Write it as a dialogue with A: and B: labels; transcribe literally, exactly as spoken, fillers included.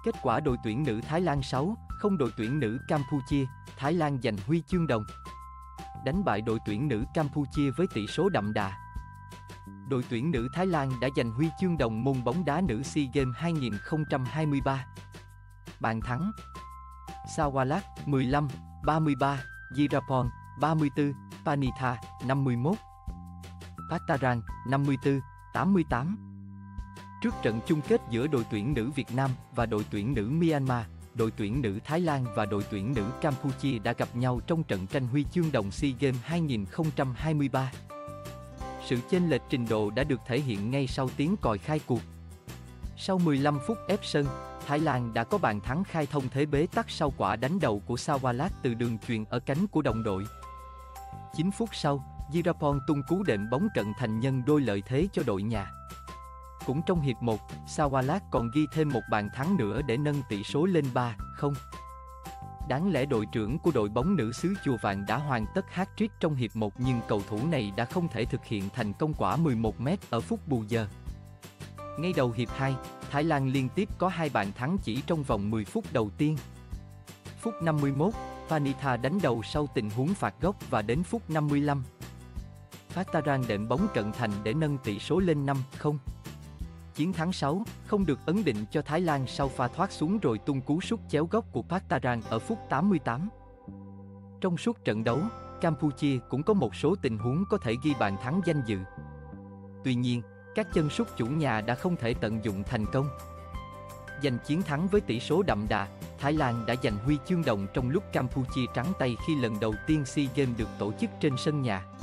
A: Kết quả đội tuyển nữ Thái Lan sáu không đội tuyển nữ Campuchia, Thái Lan giành huy chương đồng. Đánh bại đội tuyển nữ Campuchia với tỷ số đậm đà. Đội tuyển nữ Thái Lan đã giành huy chương đồng môn bóng đá nữ SEA Games hai không hai ba. Bàn thắng: Sawalat mười lăm, ba mươi ba, Jirapon ba mươi tư, Panitha năm mươi mốt, Pattarang năm mươi tư, tám mươi tám. Trước trận chung kết giữa đội tuyển nữ Việt Nam và đội tuyển nữ Myanmar, đội tuyển nữ Thái Lan và đội tuyển nữ Campuchia đã gặp nhau trong trận tranh huy chương đồng SEA Games hai không hai ba. Sự chênh lệch trình độ đã được thể hiện ngay sau tiếng còi khai cuộc. Sau mười lăm phút ép sân, Thái Lan đã có bàn thắng khai thông thế bế tắc sau quả đánh đầu của Sawalat từ đường chuyền ở cánh của đồng đội. chín phút sau, Jirapon tung cú đệm bóng cận thành nhân đôi lợi thế cho đội nhà. Cũng trong hiệp một, Sawalat còn ghi thêm một bàn thắng nữa để nâng tỷ số lên ba không. Đáng lẽ đội trưởng của đội bóng nữ xứ Chùa Vàng đã hoàn tất hat-trick trong hiệp một nhưng cầu thủ này đã không thể thực hiện thành công quả mười một mét ở phút bù giờ. Ngay đầu hiệp hai, Thái Lan liên tiếp có hai bàn thắng chỉ trong vòng mười phút đầu tiên. Phút năm mươi mốt, Panitha đánh đầu sau tình huống phạt góc và đến phút năm mươi lăm, Pattarang đệm bóng cận thành để nâng tỷ số lên năm không. Chiến thắng sáu không được ấn định cho Thái Lan sau pha thoát xuống rồi tung cú sút chéo góc của Pattarang ở phút tám mươi tám. Trong suốt trận đấu, Campuchia cũng có một số tình huống có thể ghi bàn thắng danh dự. Tuy nhiên, các chân sút chủ nhà đã không thể tận dụng thành công. Giành chiến thắng với tỷ số đậm đà, Thái Lan đã giành huy chương đồng trong lúc Campuchia trắng tay khi lần đầu tiên SEA Games được tổ chức trên sân nhà.